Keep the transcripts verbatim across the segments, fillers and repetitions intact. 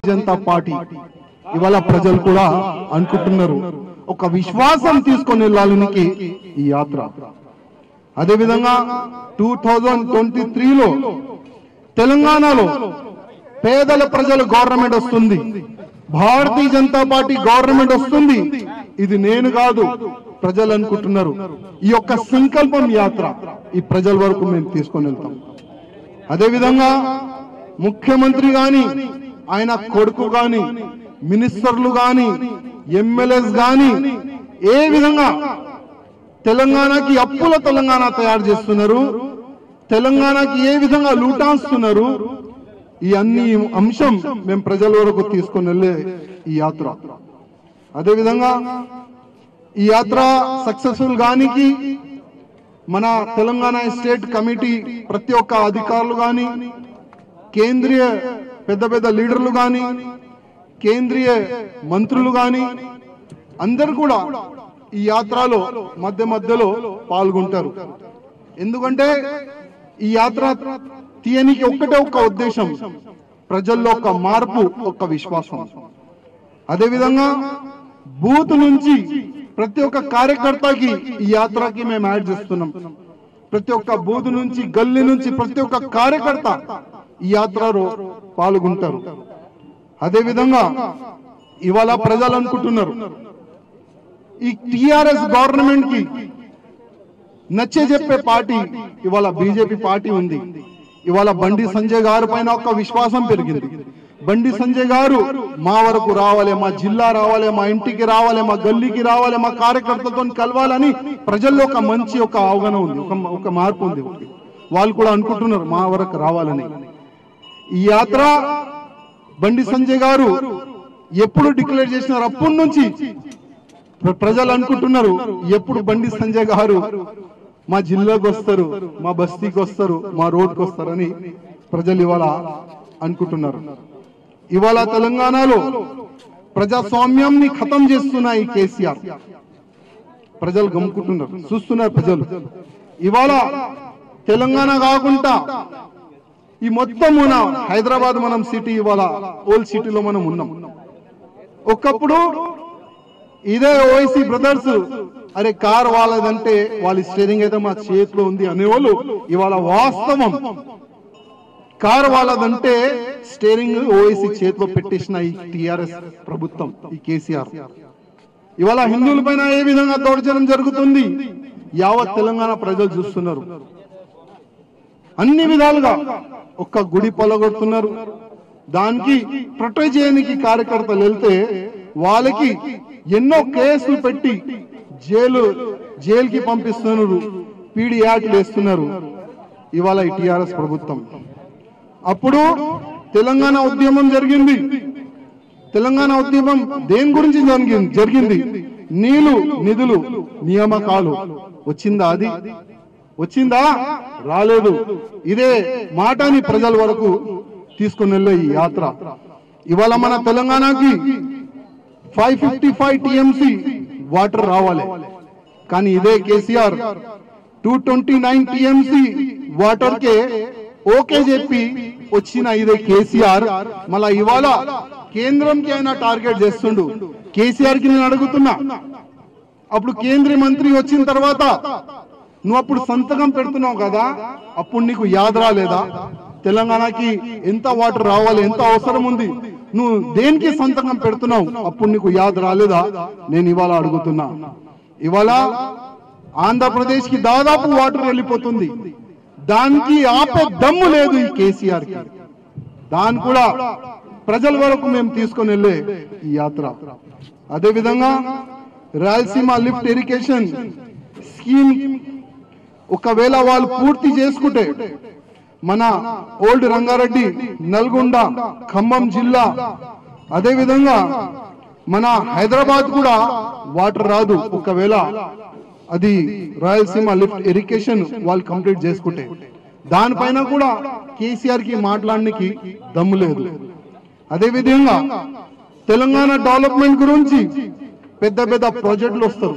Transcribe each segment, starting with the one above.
Janata party ఇవాళ ప్రజలు కూడా అనుకుంటున్నారు ఒక విశ్వాసం తీసుకొని వెళ్ళాలనికి ఈ యాత్ర. అదే విధంగా టూ థౌజండ్ ట్వంటీ త్రీలో తెలంగాణలో పేదల ప్రజల గవర్నమెంట్ వస్తుంది, భారతీయ జనతా పార్టీ గవర్నమెంట్ వస్తుంది. ఇది నేను కాదు, ప్రజలు అనుకుంటున్నారు. ఈ యొక్క సంకల్పం యాత్ర ఈ ప్రజల వరకు మేము తీసుకొని వెళ్తాం. అదే విధంగా ముఖ్యమంత్రి గాని, ఆయన కొడుకు గాని, మినిస్టర్లు గాని, ఎమ్మెల్యేస్ గాని ఏ విధంగా తెలంగాణకి అప్పుల తెలంగాణ తయారు చేస్తున్నారు, తెలంగాణకి ఏ విధంగా లూటాస్తున్నారు, ఈ అన్ని అంశం మేము ప్రజల వరకు తీసుకొని వెళ్ళే ఈ యాత్ర. అదే విధంగా ఈ యాత్ర సక్సెస్ఫుల్ గానికి మన తెలంగాణ స్టేట్ కమిటీ ప్రతి ఒక్క అధికారులు గాని, కేంద్రీయ పెద్ద పెద్ద లీడర్లు గాని, కేంద్రీయ మంత్రులు గాని అందరూ కూడా ఈ యాత్రలో మధ్య మధ్యలో పాల్గొంటారు. ఎందుకంటే ఈ యాత్ర తీయనికి ఒక్కటే ఒక్క ఉద్దేశం, ప్రజల్లో ఒక మార్పు, ఒక విశ్వాసం. అదే విధంగా బూత్ నుంచి ప్రతి ఒక్క కార్యకర్తకి ఈ యాత్రకి మేము యాడ్ చేస్తున్నాం. ప్రతి ఒక్క బూత్ నుంచి, గల్లీ నుంచి ప్రతి ఒక్క కార్యకర్త ఈ యాత్రలో పాల్గొంటారు. అదే విధంగా ఇవాళ ప్రజలు అనుకుంటున్నారు ఈ టిఆర్ఎస్ గవర్నమెంట్ కి నచ్చే చెప్పే పార్టీ ఇవాళ బీజేపీ పార్టీ ఉంది. ఇవాళ బండి సంజయ్ గారి పైన ఒక విశ్వాసం పెరిగింది. బండి సంజయ్ గారు మా వరకు రావాలి, మా జిల్లా రావాలి, మా ఇంటికి రావాలి, మా గల్లీకి రావాలి, మా కార్యకర్తలతో కలవాలని ప్రజల్లో ఒక మంచి ఒక అవగాహన ఉంది, ఒక ఒక మార్పు ఉంది. వాళ్ళు కూడా అనుకుంటున్నారు మా వరకు రావాలని. ఈ యాత్ర బండి సంజయ్ గారు ఎప్పుడు డిక్లేర్ చేసినారు అప్పటి నుంచి ప్రజలు అనుకుంటున్నారు ఎప్పుడు బండి సంజయ్ గారు మా జిల్లాకు వస్తారు, మా బస్తీకి వస్తారు, మా రోడ్కి వస్తారని ప్రజలు ఇవాళ అనుకుంటున్నారు. ఇవాళ తెలంగాణలో ప్రజాస్వామ్యాన్ని ఖతం చేస్తున్న ఈ కేసీఆర్ ప్రజలు గమ్ముకుంటున్నారు, చూస్తున్నారు ప్రజలు. ఇవాళ తెలంగాణ కాకుండా ఈ మొత్తం మన హైదరాబాద్ మనం సిటీ ఇవాళ ఓల్డ్ సిటీలో మనం ఉన్నాం. ఒకప్పుడు ఇదే ఓవైసీ బ్రదర్స్ అరే కార్ వాళ్ళదంటే వాళ్ళ స్టీరింగ్ అయితే మా చేతిలో ఉంది అనేవాళ్ళు ఇవాళ వాస్తవం కార్ వాళ్ళదంటే స్టీరింగ్ ఓవైసీ చేతిలో పెట్టేసిన ఈ టిఆర్ఎస్ ప్రభుత్వం, ఈ కేసీఆర్. ఇవాళ హిందువుల పైన ఏ విధంగా దౌర్జన్యం జరుగుతుంది యావత్ తెలంగాణ ప్రజలు చూస్తున్నారు. అన్ని విధాలుగా ఒక్క గుడి పొలగొడుతున్నారు. దానికి ప్రొటెక్ట్ చేయడానికి కార్యకర్తలు వెళ్తే వాళ్ళకి ఎన్నో కేసులు పెట్టి జైలు జైలుకి పంపిస్తున్నారు, పీడీ యాక్ట్లు వేస్తున్నారు ఇవాళ ఈ టిఆర్ఎస్ ప్రభుత్వం. అప్పుడు తెలంగాణ ఉద్యమం జరిగింది. తెలంగాణ ఉద్యమం దేని గురించి జరిగింది జరిగింది నీళ్లు, నిధులు, నియామకాలు. వచ్చిందా? అది వచ్చిందా? రాలేదు. ఇదే మాటని ప్రజల వరకు తీసుకుని వెళ్ళే ఈ యాత్ర. ఇవాళ మన తెలంగాణకి five fifty five TMC water రావాలి, కానీ ఇదే KCR two twenty nine TMC water కే ఓకే చెప్పి వచ్చిన ఇదే కేసీఆర్ మళ్ళా ఇవాళ కేంద్రంకి అయినా టార్గెట్ చేస్తుండు. కేసీఆర్ కి నేను అడుగుతున్నా, అప్పుడు కేంద్ర మంత్రి వచ్చిన తర్వాత నువ్వు అప్పుడు సంతకం పెడుతున్నావు కదా, అప్పుడు నీకు యాద రాలేదా తెలంగాణకి ఎంత వాటర్ రావాలి, ఎంత అవసరం ఉంది, నువ్వు దేనికి సంతకం పెడుతున్నావు, అప్పుడు నీకు యాద రాలేదా? నేను ఇవాళ అడుగుతున్నా. ఇవాళ ఆంధ్రప్రదేశ్ కి దాదాపు వాటర్ వెళ్ళిపోతుంది, దానికి ఆపే దమ్ము లేదు ఈ కేసీఆర్ కి. దాన్ని కూడా ప్రజల వరకు మేము తీసుకొని వెళ్ళే ఈ యాత్ర. అదే విధంగా రాయలసీమ లిఫ్ట్ ఇరిగేషన్ స్కీమ్ ఒకవేళ వాళ్ళు పూర్తి చేసుకుంటే మన ఓల్డ్ రంగారెడ్డి, నల్గొండ, ఖమ్మం జిల్లా, అదే విధంగా మన హైదరాబాద్ కూడా వాటర్ రాదు ఒకవేళ అది రాయలసీమ లిఫ్ట్ ఇరిగేషన్ వాళ్ళు కంప్లీట్ చేసుకుంటే. దానిపైన కూడా కేసీఆర్ కి మాట్లాడడానికి దమ్ము లేదు. అదే విధంగా తెలంగాణ డెవలప్మెంట్ గురించి పెద్ద పెద్ద ప్రాజెక్టులు వస్తారు,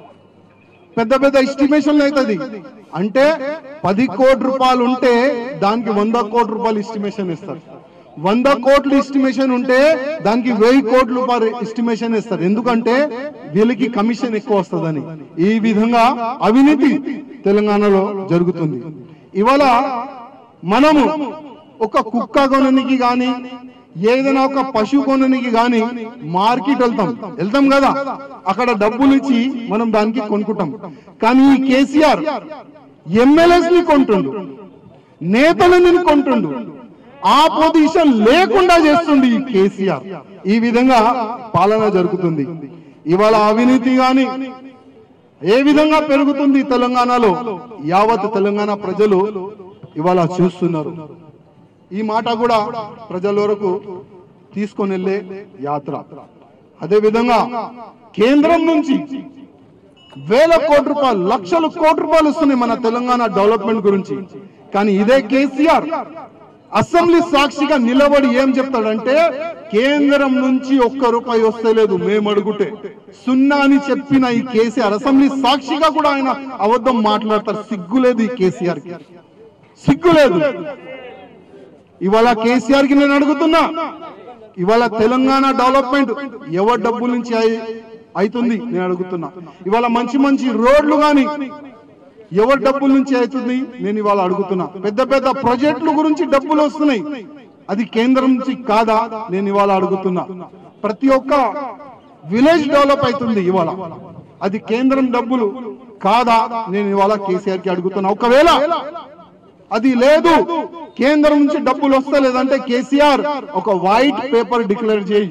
పెద్ద పెద్ద ఎస్టిమేషన్లు అవుతుంది. అంటే పది కోట్ల రూపాయలు ఉంటే దానికి వంద కోట్ల రూపాయలు ఎస్టిమేషన్ ఇస్తారు. వంద కోట్లు ఎస్టిమేషన్ ఉంటే దానికి వెయ్యి కోట్లు పర్ ఎస్టిమేషన్ ఇస్తారు, ఎందుకంటే వీళ్ళకి కమిషన్ ఎక్కువ వస్తుందని. ఈ విధంగా అవినీతి తెలంగాణలో జరుగుతుంది. ఇవాళ మనము ఒక కుక్క కొననికి గాని ఏదైనా ఒక పశువు కొననికి గాని మార్కెట్ వెళ్తాం వెళ్తాం కదా, అక్కడ డబ్బులు ఇచ్చి మనం దానికి కొనుక్కుంటాం. కానీ ఈ కేసీఆర్ ఎమ్మెల్యేస్ ని కొంటుండు, నేతలని కొంటుండు, ఆ పొజిషన్ లేకుండా చేస్తుంది ఈ కేసీఆర్. ఈ విధంగా పాలన జరుగుతుంది. ఇవాళ అవినీతి గాని ఏ విధంగా పెరుగుతుంది తెలంగాణలో, యావత్ తెలంగాణ ప్రజలు ఇవాళ చూస్తున్నారు. ఈ మాట కూడా ప్రజల వరకు తీసుకొని వెళ్ళే యాత్ర. అదే విధంగా కేంద్రం నుంచి వేల కోట్ల రూపాయలు లక్షల కోట్ల రూపాయలు వస్తున్నాయి మన తెలంగాణ డెవలప్మెంట్ గురించి. కానీ ఇదే కేసీఆర్ అసెంబ్లీ సాక్షిగా నిలబడి ఏం చెప్తాడంటే కేంద్రం నుంచి ఒక్క రూపాయి వస్తే లేదు మేము అడుగుటే సున్నా అని చెప్పిన ఈ కేసీఆర్ అసెంబ్లీ సాక్షిగా కూడా ఆయన అబద్ధం మాట్లాడతారు. సిగ్గులేదు ఈ కేసీఆర్ కి, సిగ్గులేదు. ఇవాళ కేసీఆర్ కి నేను అడుగుతున్నా, ఇవాళ తెలంగాణ డెవలప్మెంట్ ఎవరి డబ్బుల నుంచి అవుతుంది నేను అడుగుతున్నా. ఇవాళ మంచి మంచి రోడ్లు గాని ఎవరి డబ్బుల నుంచి అవుతుంది నేను ఇవాళ అడుగుతున్నా. పెద్ద పెద్ద ప్రాజెక్టుల గురించి డబ్బులు వస్తున్నాయి, అది కేంద్రం నుంచి కాదా నేను ఇవాళ అడుగుతున్నా. ప్రతి ఒక్క విలేజ్ డెవలప్ అవుతుంది ఇవాళ, అది కేంద్రం డబ్బులు కాదా నేను ఇవాళ కేసీఆర్ కి అడుగుతున్నా. ఒకవేళ అది లేదు, కేంద్రం నుంచి డబ్బులు వస్తలేదంటే కేసీఆర్ ఒక వైట్ పేపర్ డిక్లేర్ చేయి,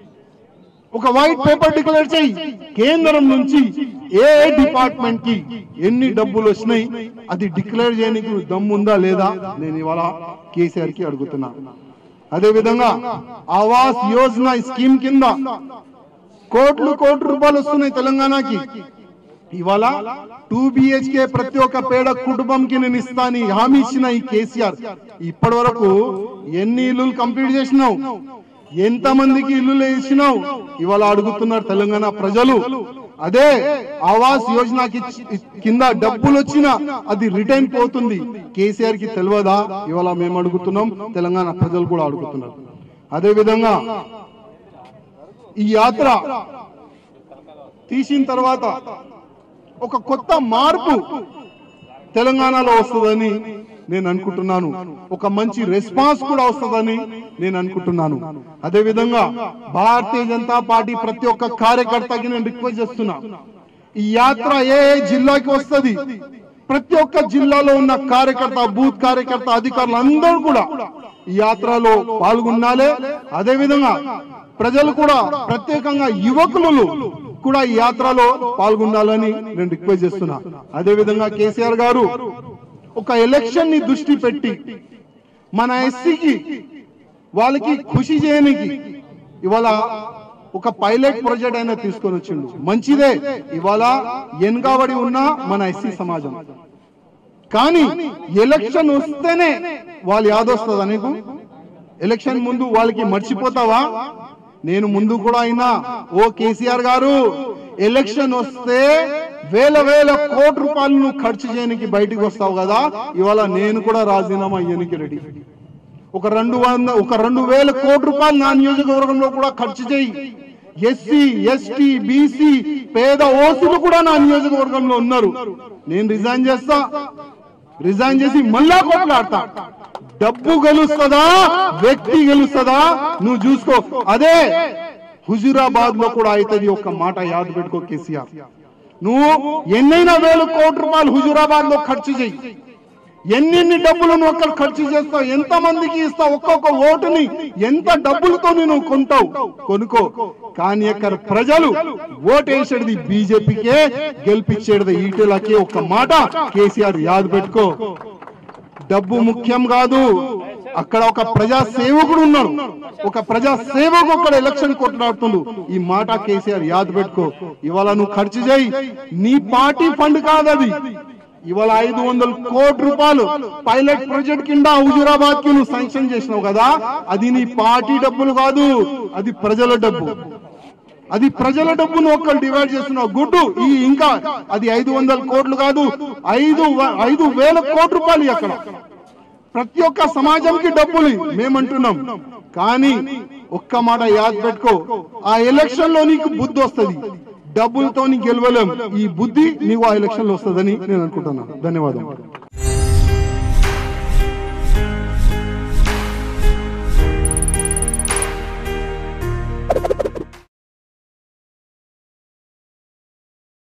ఒక వైట్ పేపర్ డిక్లేర్ చేయి. కేంద్రం నుంచి ఏ డిపార్ట్మెంట్ కి ఎన్ని డబ్బులు వచ్చినాయి అది డిక్లేర్ చేయడానికి దమ్ముందా లేదా నేను ఇవాళ కేసీఆర్ కి అడుగుతున్నా. అదే విధంగా ఆవాస్ యోజన స్కీమ్ కింద కోట్లు కోట్ల రూపాయలు వస్తున్నాయి తెలంగాణకి. ఇవాళ టూ బిహెచ్కే ప్రతి ఒక్క పేద కుటుంబంకి నేను ఇస్తాను హామీ ఇచ్చిన ఈ కేసీఆర్ ఇప్పటి వరకు ఎన్ని ఇల్లు కంప్లీట్ చేసినావు, ఎంత మందికి ఇల్లు ఇచ్చినావు ఇవాళ అడుగుతున్నారు తెలంగాణ ప్రజలు. అదే ఆవాస్ యోజన కింద డబ్బులు వచ్చినా అది రిటర్న్ పోతుంది, కేసీఆర్ కి తెలియదా ఇవాళ మేము అడుగుతున్నాం, తెలంగాణ ప్రజలు కూడా అడుగుతున్నారు. అదే విధంగా ఈ యాత్ర తీసిన తర్వాత ఒక కొత్త మార్పు తెలంగాణలో వస్తుందని నేను అనుకుంటున్నాను, ఒక మంచి రెస్పాన్స్ కూడా వస్తుందని నేను అనుకుంటున్నాను. అదే విధంగా భారతీయ జనతా పార్టీ ప్రతి ఒక్క కార్యకర్తకి నేను రిక్వెస్ట్ చేస్తున్నా, ఈ యాత్ర ఏ జిల్లాకి వస్తుంది ప్రతి ఒక్క జిల్లాలో ఉన్న కార్యకర్త, బూత్ కార్యకర్త, అధికారులు అందరూ కూడా ఈ యాత్రలో పాల్గొనాలి. అదే విధంగా ప్రజలు కూడా ప్రత్యేకంగా యువకులు కూడా ఈ యాత్రలో పాల్గొనాలని నేను రిక్వెస్ట్ చేస్తున్నా. అదే విధంగా కేసీఆర్ గారు ఒక ఎలక్షన్ ని దృష్టి పెట్టి మన ఎస్సీకి వాళ్ళకి ఖుషి చేయడానికి ఇవాళ ఒక పైలట్ ప్రాజెక్ట్ అయినా తీసుకొని వచ్చిండు, మంచిదే. ఇవాళ వెనుకబడి ఉన్న మన ఎస్సీ సమాజం, కానీ ఎలక్షన్ వస్తేనే వాళ్ళు యాదొస్తుందా నీకు? ఎలక్షన్ ముందు వాళ్ళకి మర్చిపోతావా? నేను ముందు కూడా అయినా ఓ కేసీఆర్ గారు ఎలక్షన్ వస్తే వేల వేల కోట్ల రూపాయలను ఖర్చు చేయడానికి బయటికి వస్తావు కదా, ఇవాళ నేను కూడా రాజీనామా అయ్యానికి రెడీ. ఒక రెండు వంద ఒక రెండు వేల కోట్ల రూపాయలు నా నియోజకవర్గంలో కూడా ఖర్చు చేయి. ఎస్సీ ఎస్టీ బీసీ పేద ఓసీలు కూడా నా నియోజకవర్గంలో ఉన్నారు. నేను రిజైన్ చేస్తా, రిజైన్ చేసి మళ్ళా కొట్లాడతా. డబ్బు గెలుస్తుందా వ్యక్తి గెలుస్తుందా నువ్వు చూసుకో. అదే హుజూరాబాద్ లో కూడా అవుతుంది, ఒక్క మాట యాద పెట్టుకో కేసీఆర్. నువ్వు ఎన్నైనా వేల కోట్ల రూపాయలు హుజూరాబాద్ లో ఖర్చు చేయి, ఎన్నెన్ని డబ్బులు నువ్వు అక్కడ ఖర్చు చేస్తావు, ఎంత మందికి ఇస్తావు, ఒక్కొక్క ఓటుని ఎంత డబ్బులతో నువ్వు కొంటావు కొనుక్కో. కానీ అక్కడ ప్రజలు ఓటేసేది బీజేపీకే, గెలిపించేది ఈటెలకి. ఒక్క మాట కేసీఆర్ యాద పెట్టుకో, డబ్బు ముఖ్యం కాదు, అక్కడ ఒక ప్రజా సేవకుడు ఉన్నాడు, ఒక ప్రజా సేవకు అక్కడ ఎలక్షన్ కొట్లాడుతుండు. ఈ మాట కేసీఆర్ యాద పెట్టుకో. ఇవాళ నువ్వు ఖర్చు చేయి, నీ పార్టీ ఫండ్ కాదు అది. ఇవాళ ఐదు వందల కోట్ల రూపాయలు పైలట్ ప్రాజెక్ట్ కింద హుజూరాబాద్ కి నువ్వు శాంక్షన్ చేసినావు కదా, అది నీ పార్టీ డబ్బులు కాదు, అది ప్రజల డబ్బు. అది ప్రజల డబ్బును ఒక్కరు డివైడ్ చేస్తున్నావు గుడ్డు. ఈ ఇంకా అది ఐదు వందల కోట్లు కాదు, ఐదు ఐదు వేల కోట్ల రూపాయలు అక్కడ ప్రతి ఒక్క సమాజంకి డబ్బులు మేమంటున్నాం, కానీ ఒక్క మాట యాద్ పెట్టుకో, ఆ ఎలక్షన్ లో నీకు బుద్ధి వస్తుంది, డబ్బులతో నీకు గెలవలేం, ఈ బుద్ధి నీకు ఆ ఎలక్షన్ లో వస్తుందని నేను అనుకుంటున్నాను. ధన్యవాదాలు.